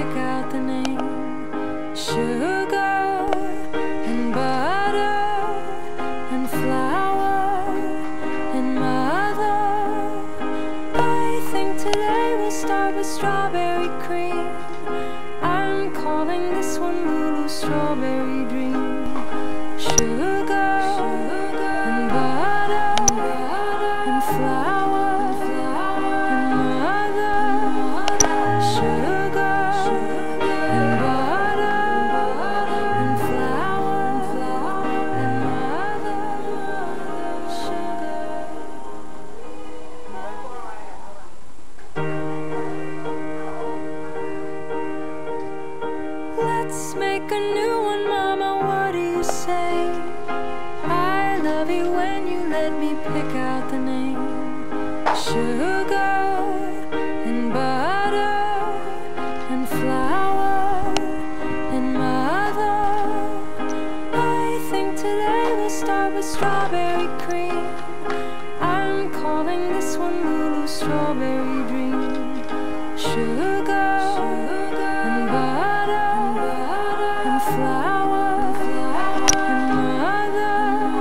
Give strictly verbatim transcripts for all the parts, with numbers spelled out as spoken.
pick out the name. Sugar and butter and flour and mother. I think today we'll start with strawberry cream. I'm calling this one Lulu's Strawberry Dream. Sugar and butter and flour and mother. Sugar and butter and flour and mother. Sugar. Let's make a new one, Mama, what do you say? I love you when you let me pick out the name. Sugar and butter and flour and mother. I think today we'll start with strawberry cream. I'm calling this one Lulu's Strawberry Dream. Sugar and butter and flour and mother.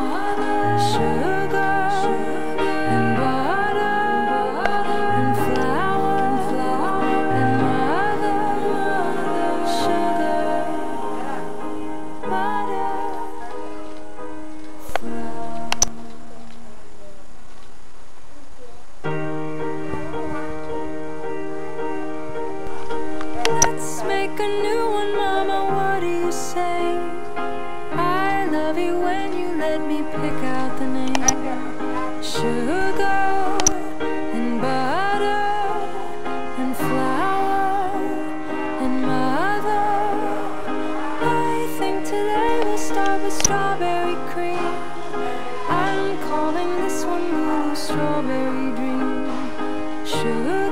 Sugar and butter and flour and mother. Sugar, butter, flour. Let's make a new one, Mama, what do you say? I love you when you let me pick out the name. Sugar and butter and flour and mother. I think today we'll start with strawberry cream. I'm calling this one Lulu's Strawberry Dream. Sugar